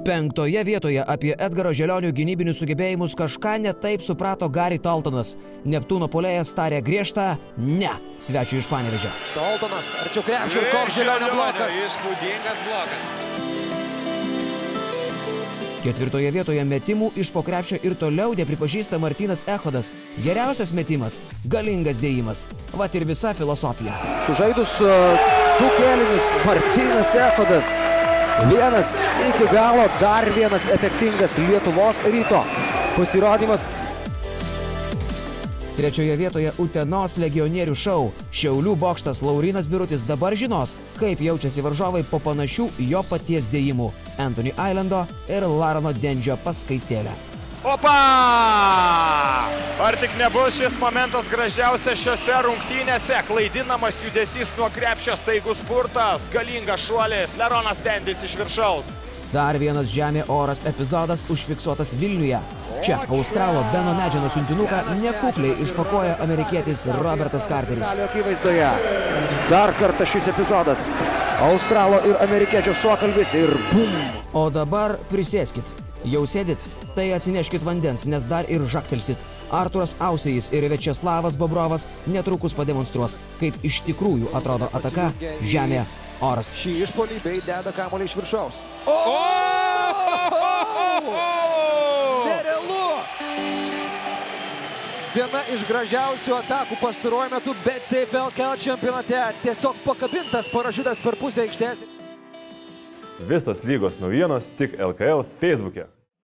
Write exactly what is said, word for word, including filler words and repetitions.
Penktoje vietoje apie Edgaro Želionio gynybinius sugebėjimus kažką netaip suprato Gary Taltonas. Neptūno puolėjas tarė griežtą ne svečiui iš Panevėžio. Taltonas arčiau krepšio ir koks Želionio blokas. Įspūdingas blokas. Ketvirtoje vietoje metimų iš po krepšio ir toliau nepripažįsta Martynas Echodas. Geriausias metimas – galingas dėjimas. Vat ir visa filosofija. Sužaidus uh, du kėlinius Martynas Echodas. Vienas iki galo, dar vienas efektingas Lietuvos Ryto pasirodymas. Trečioje vietoje Utenos legionierių šou. Šiaulių bokštas Laurynas Birutis dabar žinos, kaip jaučiasi varžovai po panašių jo paties dėjimų. Anthony Islando ir Larono Dendžio paskaitėlė. Opa! Ar tik nebus šis momentas gražiausias šiose rungtynėse? Klaidinamas judesys nuo krepšio, staigus spurtas, galingas šuolis, Laronas Dendis iš viršaus. Dar vienas žemė oras epizodas užfiksuotas Vilniuje. Čia australo Beno Medžiano siuntinuką nekukliai išpakuoja amerikietis Robertas Carteris. Dar kartą šis epizodas. Australo ir amerikiečio suokalbis ir bum. O dabar prisėskit. Jau sėdit? Tai atsineškit vandens, nes dar ir žaktelsit. Arturas Ausėjis ir Viačeslavas Bobrovas netrukus pademonstruos, kaip iš tikrųjų atrodo ataka žemė oras. Šį išpuolį bei deda kamuolį iš viršaus. O! Nerealu! Viena iš gražiausių atakų pastaruoju metu BetSafe L K L čempionate. Tiesiog pakabintas parašiutas per pusę aikštės. Visas lygos naujienos tik L K L Facebook'e.